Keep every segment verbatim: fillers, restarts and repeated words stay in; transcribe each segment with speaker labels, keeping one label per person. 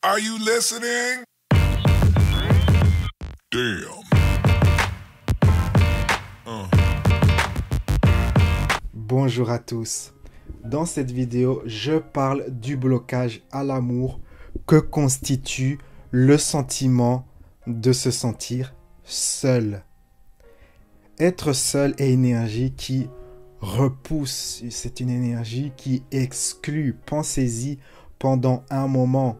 Speaker 1: Are you listening? Damn. Uh.
Speaker 2: Bonjour à tous. Dans cette vidéo, je parle du blocage à l'amour que constitue le sentiment de se sentir seul. Être seul est une énergie qui repousse, c'est une énergie qui exclut. Pensez-y pendant un moment.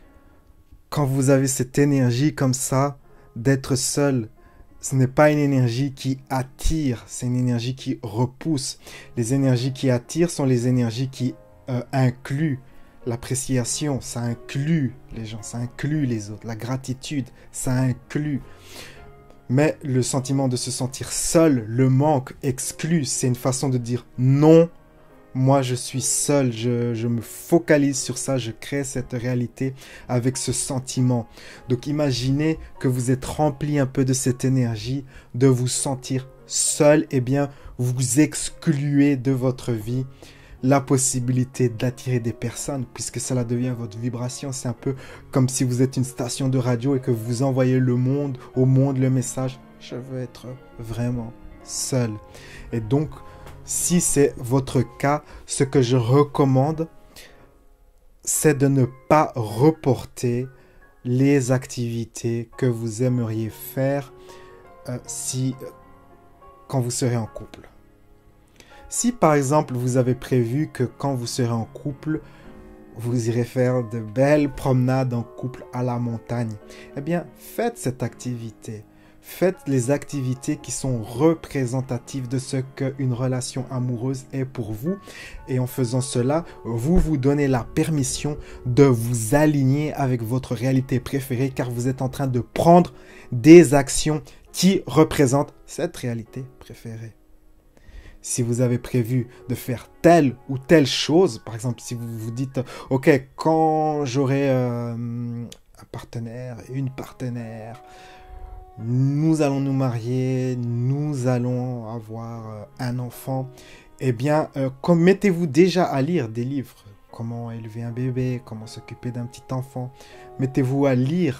Speaker 2: Quand vous avez cette énergie comme ça, d'être seul, ce n'est pas une énergie qui attire, c'est une énergie qui repousse. Les énergies qui attirent sont les énergies qui euh, incluent l'appréciation, ça inclut les gens, ça inclut les autres. La gratitude, ça inclut. Mais le sentiment de se sentir seul, le manque, exclut, c'est une façon de dire non. Moi, je suis seul, je, je me focalise sur ça, je crée cette réalité avec ce sentiment. Donc, imaginez que vous êtes rempli un peu de cette énergie, de vous sentir seul, eh bien, vous excluez de votre vie la possibilité d'attirer des personnes, puisque cela devient votre vibration. C'est un peu comme si vous êtes une station de radio et que vous envoyez le monde, au monde le message « Je veux être vraiment seul ». Et donc, si c'est votre cas, ce que je recommande, c'est de ne pas reporter les activités que vous aimeriez faire euh, si, quand vous serez en couple. Si par exemple vous avez prévu que quand vous serez en couple, vous irez faire de belles promenades en couple à la montagne, eh bien faites cette activité. Faites les activités qui sont représentatives de ce qu'une relation amoureuse est pour vous. Et en faisant cela, vous vous donnez la permission de vous aligner avec votre réalité préférée, car vous êtes en train de prendre des actions qui représentent cette réalité préférée. Si vous avez prévu de faire telle ou telle chose, par exemple, si vous vous dites « Ok, quand j'aurai euh, un partenaire, une partenaire, nous allons nous marier, nous allons avoir euh, un enfant », eh bien, euh, mettez-vous déjà à lire des livres. Comment élever un bébé, comment s'occuper d'un petit enfant. Mettez-vous à lire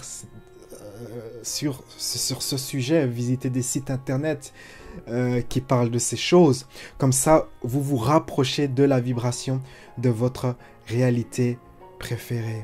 Speaker 2: euh, sur, sur ce sujet, visitez des sites internet Euh, qui parle de ces choses. Comme ça, vous vous rapprochez de la vibration de votre réalité préférée.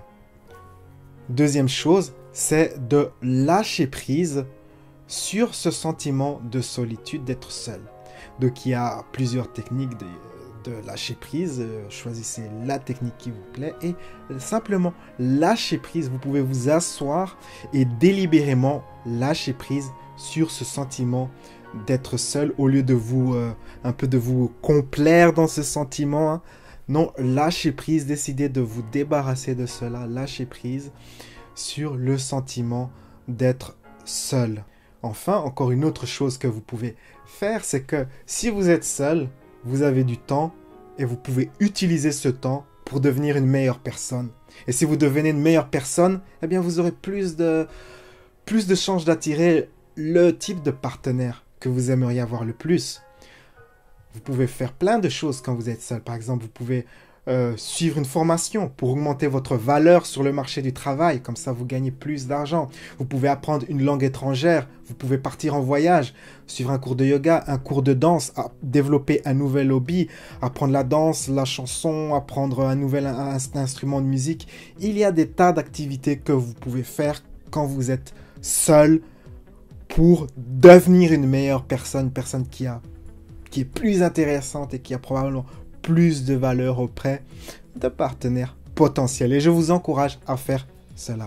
Speaker 2: Deuxième chose, c'est de lâcher prise sur ce sentiment de solitude, d'être seul. Donc, il y a plusieurs techniques de, de lâcher prise. Euh, choisissez la technique qui vous plaît et simplement lâcher prise. Vous pouvez vous asseoir et délibérément lâcher prise sur ce sentiment d'être seul au lieu de vous euh, un peu de vous complaire dans ce sentiment. Hein. Non, lâchez prise, décidez de vous débarrasser de cela, lâchez prise sur le sentiment d'être seul. Enfin, encore une autre chose que vous pouvez faire, c'est que si vous êtes seul, vous avez du temps et vous pouvez utiliser ce temps pour devenir une meilleure personne. Et si vous devenez une meilleure personne, eh bien vous aurez plus de, plus de chances d'attirer le type de partenaire que vous aimeriez avoir le plus. Vous pouvez faire plein de choses quand vous êtes seul. Par exemple, vous pouvez euh, suivre une formation pour augmenter votre valeur sur le marché du travail. Comme ça, vous gagnez plus d'argent. Vous pouvez apprendre une langue étrangère. Vous pouvez partir en voyage, suivre un cours de yoga, un cours de danse, développer un nouvel hobby, apprendre la danse, la chanson, apprendre un nouvel un, un instrument de musique. Il y a des tas d'activités que vous pouvez faire quand vous êtes seul, pour devenir une meilleure personne, une personne qui, a, qui est plus intéressante et qui a probablement plus de valeur auprès de partenaires potentiels. Et je vous encourage à faire cela.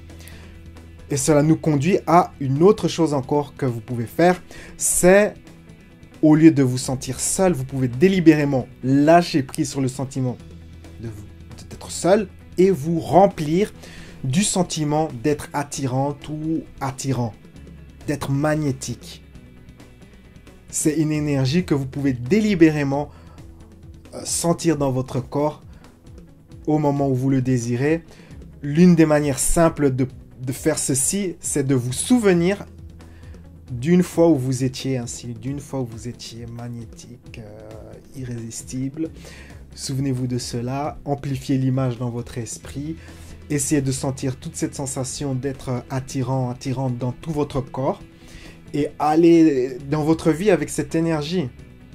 Speaker 2: Et cela nous conduit à une autre chose encore que vous pouvez faire, c'est au lieu de vous sentir seul, vous pouvez délibérément lâcher prise sur le sentiment de vous, d'être seul et vous remplir du sentiment d'être attirante ou attirant, d'être magnétique. C'est une énergie que vous pouvez délibérément sentir dans votre corps au moment où vous le désirez. L'une des manières simples de, de faire ceci, c'est de vous souvenir d'une fois où vous étiez ainsi, d'une fois où vous étiez magnétique, euh, irrésistible. Souvenez-vous de cela, amplifiez l'image dans votre esprit essayez de sentir toute cette sensation d'être attirant, attirante dans tout votre corps et allez dans votre vie avec cette énergie.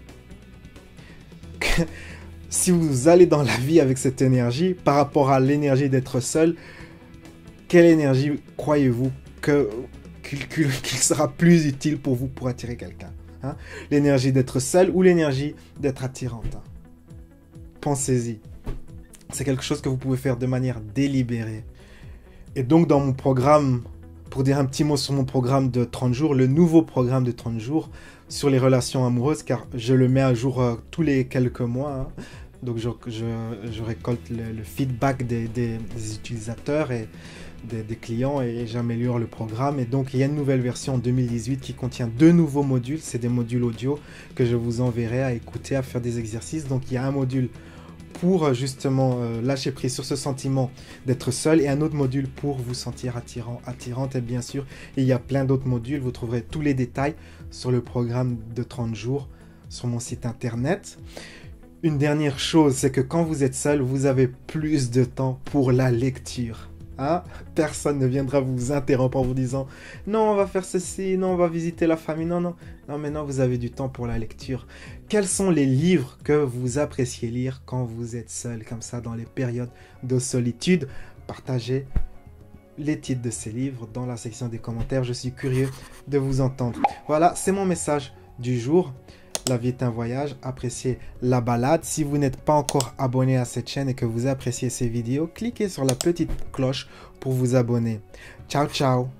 Speaker 2: Si vous allez dans la vie avec cette énergie, par rapport à l'énergie d'être seul, quelle énergie croyez-vous que, qu'il, qu'il sera plus utile pour vous pour attirer quelqu'un, hein? L'énergie d'être seul ou l'énergie d'être attirante, hein? Pensez-y. C'est quelque chose que vous pouvez faire de manière délibérée. Et donc dans mon programme, pour dire un petit mot sur mon programme de trente jours, le nouveau programme de trente jours sur les relations amoureuses, car je le mets à jour euh, tous les quelques mois, hein. Donc je, je, je récolte le, le feedback des, des, des utilisateurs et des, des clients et j'améliore le programme. Et donc il y a une nouvelle version en deux mille dix-huit qui contient deux nouveaux modules. C'est des modules audio que je vous enverrai à écouter, à faire des exercices. Donc il y a un module pour justement euh, lâcher prise sur ce sentiment d'être seul et un autre module pour vous sentir attirant, attirante. Et bien sûr, il y a plein d'autres modules. Vous trouverez tous les détails sur le programme de trente jours sur mon site internet. Une dernière chose, c'est que quand vous êtes seul, vous avez plus de temps pour la lecture. Hein? Personne ne viendra vous interrompre en vous disant « Non, on va faire ceci, non, on va visiter la famille. » Non, non, non, maintenant vous avez du temps pour la lecture. Quels sont les livres que vous appréciez lire quand vous êtes seul, comme ça, dans les périodes de solitude? Partagez les titres de ces livres dans la section des commentaires. Je suis curieux de vous entendre. Voilà, c'est mon message du jour. La vie est un voyage, appréciez la balade. Si vous n'êtes pas encore abonné à cette chaîne et que vous appréciez ces vidéos, cliquez sur la petite cloche pour vous abonner. Ciao, ciao!